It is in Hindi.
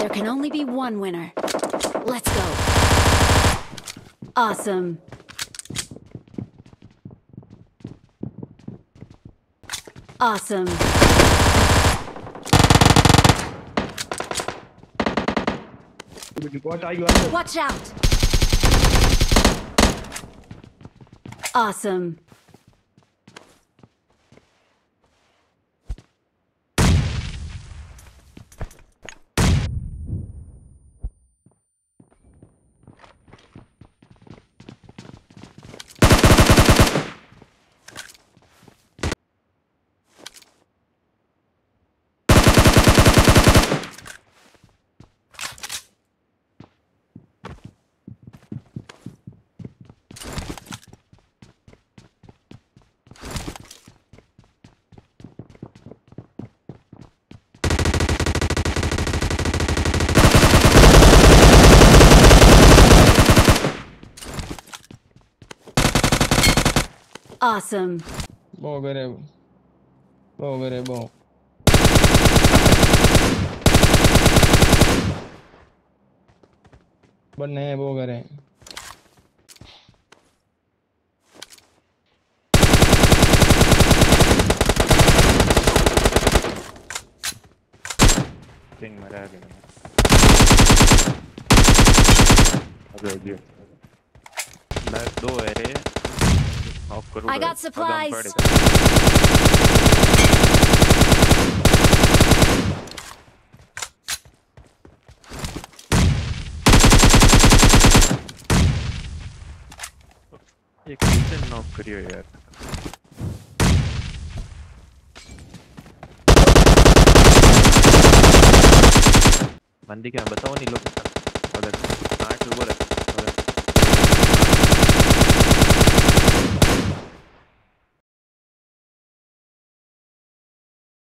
There can only be one winner. Let's go. Awesome. Awesome. What are you under? Watch out. Awesome. Awesome. Bom, Verebo. Bom, Verebo. बनने हैं वो करें पिंग मरा है अभी मैं दो है रे ऑफ करूँ I got supplies. एक किचन नॉक करियो यार बंदी क्या बताओ नहीं लोग अगर 8 ओवर है